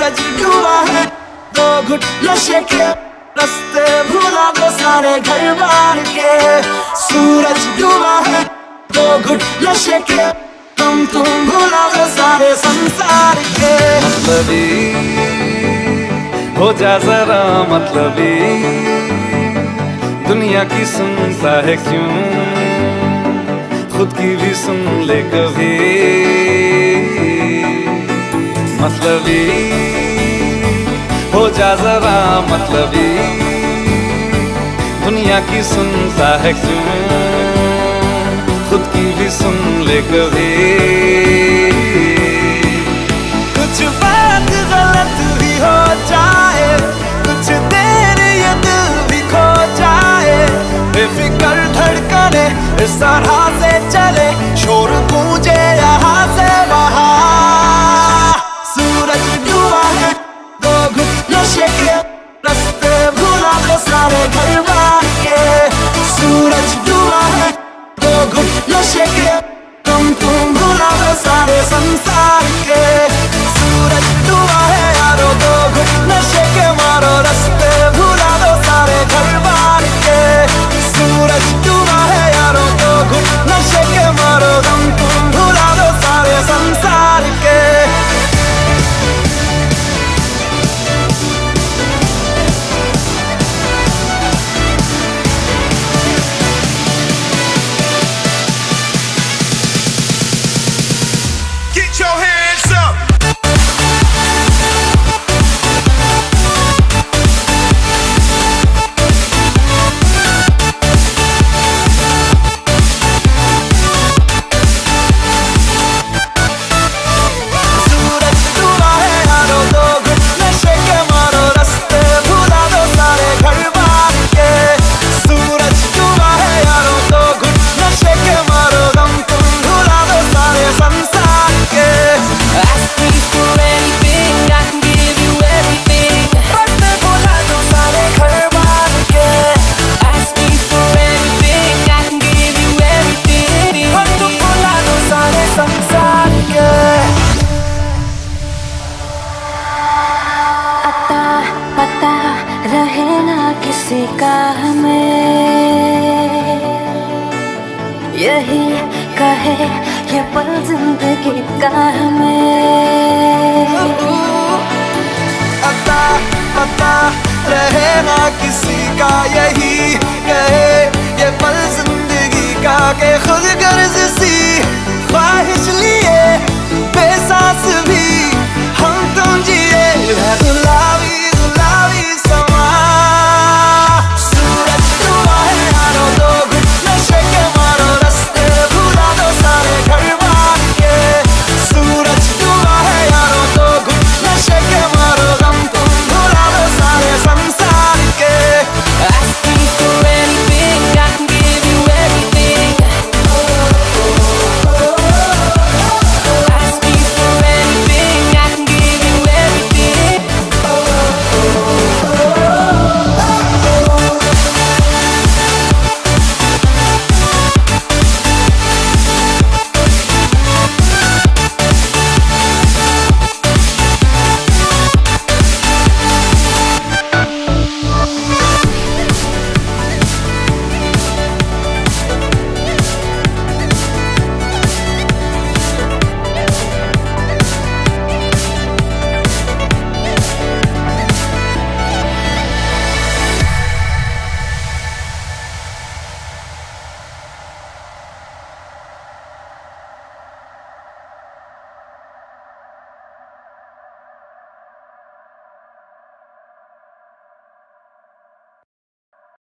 सूरज डूबा है, 2 घुट नशे के, रास्ते भूला दो सारे घर बार के। सूरज डूबा है, 2 घुट नशे के, तुम भूला दो सारे संसार के। मतलबी हो जा जरा मतलबी, दुनिया की सुनता है क्यों, खुद की भी सुन ले कभी। मतलबी हो जा जरा मतलबी, दुनिया की सुनता है क्यों, खुद की भी सुन ले कभी। कुछ बात गलत भी हो जाए, कुछ देर ये दिल भी खो जाए, बेफिक्र धड़कने इस तरह से चले, शोर गूंजे यहाँ से वहाँ। सूरज डूबा है, 2 घुट नशे के, रास्ते भूला दो सारे घर बार के। सूरज डूबा है, 2 घुट नशे के, तुम भूला दो सारे संसार के। सूरज डूबा है यारो, 2 घुट नशे के मारो, रास्ते भूला दो सारे घर बार के। सूरज डूबा है यारो, 2 घुट नशे के मारो, तुम भूला दो सारे संसार के। Get your hands up. सूरज डूबा है यारो, 2 घुट नशे के मारो, रास्ते भूला दो सारे घर बार के। सूरज डूबा है यारो, 2 घुट नशे के मारो, तुम भूला दो सारे संसार के। Ask me for anything, I can give you everything. रास्ते भूला दो सारे घर बार के। Ask me for anything, I can give you everything. तुम भूला दो सारे संसार के। अता पता रहे ना किसी का हमें, यही कहे ये पल जिंदगी का